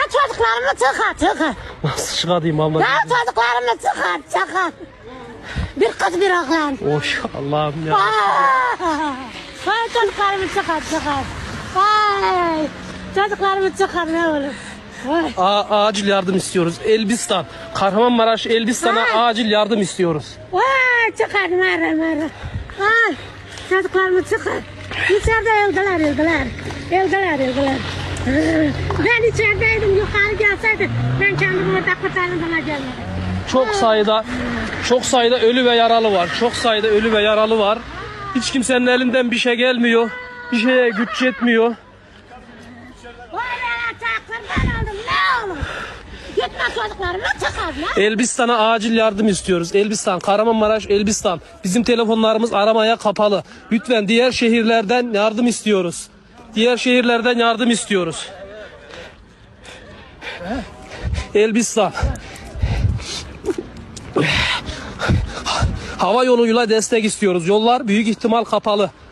çocuklarımı çıkar. Nasıl çıkartayım abla? Ben çocuklarımı çıkar. Bir kız bir oğlan. Oş Allah'ım ya. Vay çocuklarımı çıkar. Vay çocuklarımı çıkar ne olur. Vay. Acil yardım istiyoruz. Elbistan. Kahramanmaraş Elbistan'a acil yardım istiyoruz. Vay çıkar mara. Vay çocuklarımı çıkar. İçeride öldüler. Ben içerideydim, yukarı gelseydim ben kendimi orada kurtardım gelmedim. Çok sayıda ölü ve yaralı var. Hiç kimsenin elinden bir şey gelmiyor. Bir şeye güç yetmiyor. Vay ben aldım ne olur. Gitme çocuklarımı çıkar lan. Elbistan'a acil yardım istiyoruz. Elbistan, Kahramanmaraş, Elbistan. Bizim telefonlarımız aramaya kapalı. Lütfen diğer şehirlerden yardım istiyoruz. Elbistan. Hava yoluyla destek istiyoruz. Yollar büyük ihtimal kapalı.